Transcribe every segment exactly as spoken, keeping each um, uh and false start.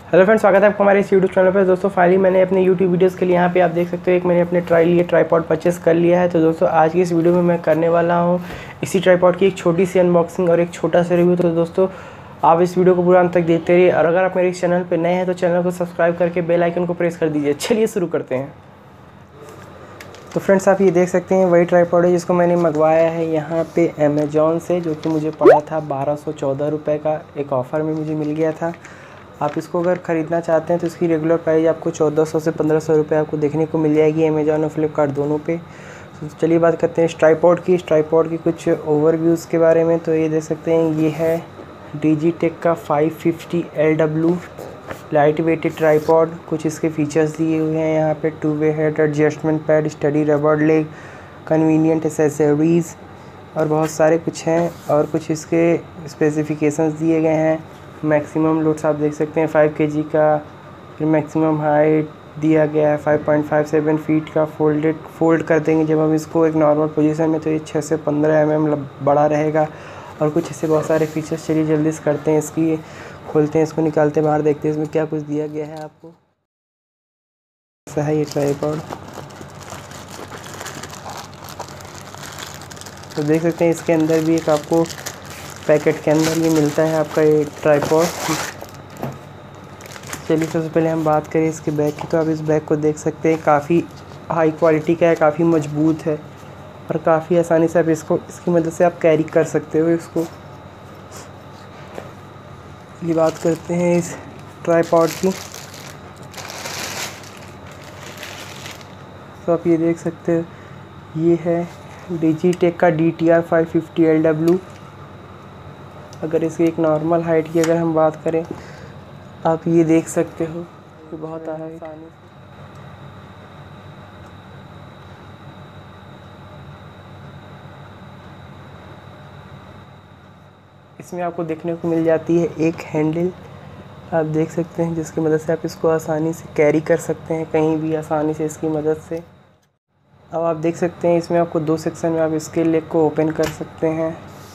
Hello friends, स्वागत है आपको हमारे इस यूट्यूब चैनल पर। दोस्तों फाइनली मैंने अपने यूट्यूब वीडियोस के लिए यहाँ पे आप देख सकते हो एक मैंने अपने ट्राई लिए ट्राईपॉड परचेस कर लिया है। तो दोस्तों आज की इस वीडियो में मैं करने वाला हूँ इसी ट्राईपॉड की एक छोटी सी अनबॉक्सिंग और एक छोटा सा रिव्यू। तो दोस्तों आप इस वीडियो को पूरा अंत तक देखते रहिए और अगर आप मेरे इस चैनल पर नए हैं तो चैनल को सब्सक्राइब करके बेल आइकन को प्रेस कर दीजिए। चलिए शुरू करते हैं। तो फ्रेंड्स आप ये देख सकते हैं वही ट्राईपॉड है जिसको मैंने मंगवाया है यहाँ पे अमेज़ॉन से, जो कि मुझे पड़ा था बारह सौ चौदह रुपये का। एक ऑफ़र में मुझे मिल गया था। आप इसको अगर ख़रीदना चाहते हैं तो इसकी रेगुलर प्राइस आपको चौदह सौ से पंद्रह सौ रुपये आपको देखने को मिल जाएगी अमेज़ॉन और फ्लिपकार्ट दोनों पे। तो चलिए बात करते हैं इस ट्राईपॉड की इस ट्राईपॉड की कुछ ओवरव्यूज़ के बारे में। तो ये देख सकते हैं ये है डिजिटेक का five fifty L W light weighted tripod. कुछ इसके फीचर्स दिए हुए हैं यहाँ पे, two way head adjustment pad, sturdy rubber leg, convenient accessories और बहुत सारे कुछ हैं। और कुछ इसके स्पेसिफिकेशंस दिए गए हैं। मैक्सिमम लोड्स आप देख सकते हैं फाइव केजी का। फिर मैक्सिमम हाइट दिया गया है five point five seven feet का। फोल्डेड फोल्ड कर देंगे जब हम इसको एक नॉर्मल पोजीशन में तो ये छः से पंद्रह एम एम बड़ा रहेगा। और कुछ इससे बहुत सारे फीचर्स, चलिए जल्दी से करते हैं इसकी, खोलते हैं इसको, निकालते हैं बाहर, देखते हैं इसमें क्या कुछ दिया गया है आपको। ऐसा है ये ट्राईपॉड। तो देख सकते हैं इसके अंदर भी एक आपको पैकेट के अंदर ये मिलता है आपका ये ट्राईपॉड। चलिए सबसे पहले हम बात करें इसके बैग की। तो आप इस बैग को देख सकते हैं, काफ़ी हाई क्वालिटी का है, काफ़ी मजबूत है और काफ़ी आसानी से आप इसको इसकी मदद से आप कैरी कर सकते हो इसको। ये बात करते हैं इस ट्राईपॉड की। तो आप ये देख सकते हो ये है डिजिटेक का D T R five fifty L W. अगर इसकी एक नॉर्मल हाइट की अगर हम बात करें, आप ये देख सकते हो कि बहुत आसानी से इसमें आपको देखने को मिल जाती है एक हैंडल, आप देख सकते हैं, जिसकी मदद से आप इसको आसानी से कैरी कर सकते हैं कहीं भी आसानी से इसकी मदद से। अब आप देख सकते हैं इसमें आपको दो सेक्शन में आप इसके लेग को ओपन कर सकते हैं।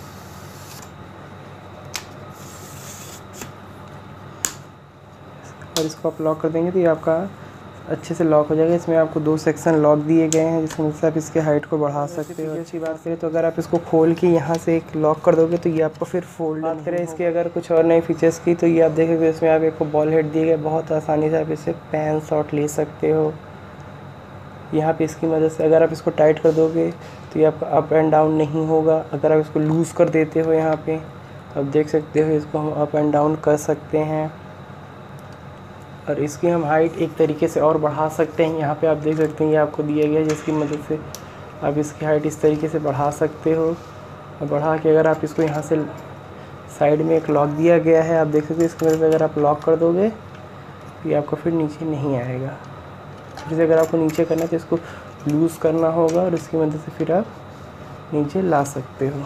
और इसको आप लॉक कर देंगे तो ये आपका अच्छे से लॉक हो जाएगा। इसमें आपको दो सेक्शन लॉक दिए गए हैं जिसकी मदद से आप इसके हाइट को बढ़ा सकते हो। अच्छी बात करें तो अगर आप इसको खोल के यहाँ से एक लॉक कर दोगे तो ये आपको फिर फोल्ड। बात करें इसके अगर कुछ और नए फीचर्स की तो ये आप देखेंगे इसमें आप एक बॉल हेड दिए गए, बहुत आसानी से आप इससे पैन शॉट ले सकते हो। यहाँ पे इसकी मदद से अगर आप इसको टाइट कर दोगे तो ये आपका अप एंड डाउन नहीं होगा। अगर आप इसको लूज़ कर देते हो यहाँ पे, आप देख सकते हो इसको हम अप एंड डाउन कर सकते हैं। और इसकी हम हाइट एक तरीके से और बढ़ा सकते हैं। यहाँ पे आप देख सकते हैं ये आपको दिया गया है जिसकी मदद से आप इसकी हाइट इस तरीके से बढ़ा सकते हो। और बढ़ा के अगर आप इसको यहाँ से साइड में एक लॉक दिया गया है, आप देख सकते हैं इसकी मदद से अगर आप लॉक कर दोगे तो ये आपको फिर नीचे नहीं आएगा। फिर से अगर आपको नीचे करना है तो इसको लूज़ करना होगा और इसकी मदद से फिर आप नीचे ला सकते हो।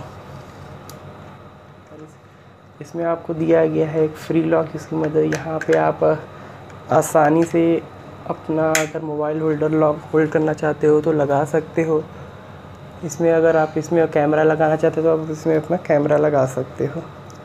इसमें आपको दिया गया है एक फ्री लॉक, इसकी मदद यहाँ पे आप आसानी से अपना अगर मोबाइल होल्डर लॉक होल्ड करना चाहते हो तो लगा सकते हो। इसमें अगर आप इसमें कैमरा लगाना चाहते हो तो आप इसमें अपना कैमरा लगा सकते हो।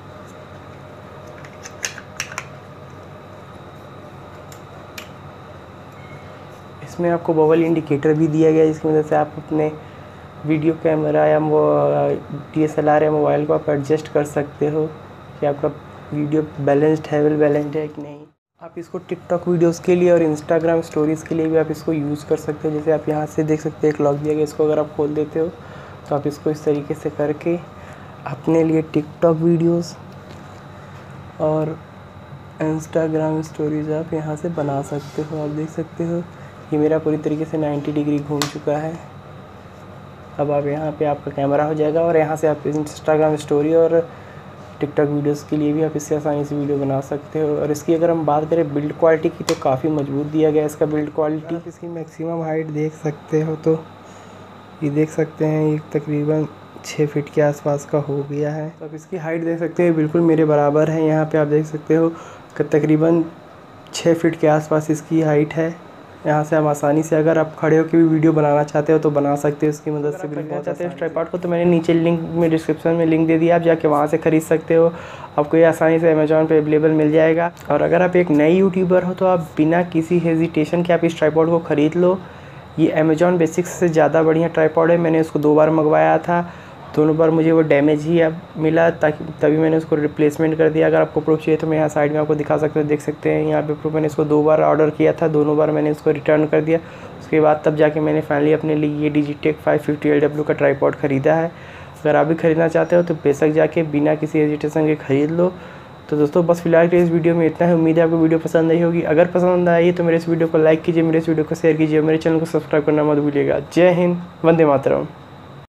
इसमें आपको बबल इंडिकेटर भी दिया गया है जिसकी वजह से आप अपने वीडियो कैमरा या डी एस एल आर या मोबाइल को आप एडजस्ट कर सकते हो कि आपका वीडियो बैलेंस्ड है, वेल बैलेंस्ड है कि नहीं। आप इसको टिकटॉक वीडियोस के लिए और इंस्टाग्राम स्टोरीज़ के लिए भी आप इसको यूज़ कर सकते हो। जैसे आप यहाँ से देख सकते हैं एक लॉक दिया गया, इसको अगर आप खोल देते हो तो आप इसको इस तरीके से करके अपने लिए टिकटॉक वीडियोस और इंस्टाग्राम स्टोरीज़ आप यहाँ से बना सकते हो। आप देख सकते हो ये मेरा पूरी तरीके से नाइन्टी डिग्री घूम चुका है। अब आप यहाँ पे आपका कैमरा हो जाएगा और यहाँ से आप इंस्टाग्राम स्टोरी और टिकटॉक वीडियोस के लिए भी आप इससे आसानी से वीडियो बना सकते हो। और इसकी अगर हम बात करें बिल्ड क्वालिटी की तो काफ़ी मजबूत दिया गया है इसका बिल्ड क्वालिटी। आप इसकी मैक्सिमम हाइट देख सकते हो तो ये देख सकते हैं ये तकरीबन छः फीट के आसपास का हो गया है। तो आप इसकी हाइट देख सकते हैं बिल्कुल मेरे बराबर है। यहाँ पे आप देख सकते हो कि तकरीबन छः फीट के आसपास इसकी हाइट है। यहाँ से हम आसानी से अगर आप खड़े होकर भी वीडियो बनाना चाहते हो तो बना सकते हो इसकी मदद से। भी चाहते हो इस ट्राइपॉड को तो मैंने नीचे लिंक में डिस्क्रिप्शन में लिंक दे दिया, आप जाके वहाँ से ख़रीद सकते हो। आपको ये आसानी से अमेजोन पे अवेलेबल मिल जाएगा। और अगर आप एक नए यूट्यूबर हो तो आप बिना किसी हेजिटेशन के आप इस ट्राइपॉड को ख़रीद लो। ये अमेजोन बेसिक्स से ज़्यादा बढ़िया ट्राइपॉड है। मैंने उसको दो बार मंगवाया था, दोनों बार मुझे वो डैमेज ही अब मिला, ताकि तभी मैंने उसको रिप्लेसमेंट कर दिया। अगर आपको प्रूफ चाहिए तो मैं यहाँ साइड में आपको दिखा सकते हो, देख सकते हैं यहाँ पे प्रूफ। मैंने इसको दो बार ऑर्डर किया था, दोनों बार मैंने इसको रिटर्न कर दिया। उसके बाद तब जाके मैंने फाइनली अपने लिए ये Digitek five fifty L W का ट्राइपॉड ख़रीदा है। अगर आप भी ख़रीदना चाहते हो तो बेशक जाके बिना किसी हेजिटेशन के ख़रीद लो। तो दोस्तों बस फिलहाल के इस वीडियो में इतना है। उम्मीद है आपको वीडियो पसंद आई होगी। अगर पसंद आई तो मेरे इस वीडियो को लाइक कीजिए, मेरे इस वीडियो को शेयर कीजिए, मेरे चैनल को सब्सक्राइब करना मत भूलिएगा। जय हिंद, वंदे मातरम।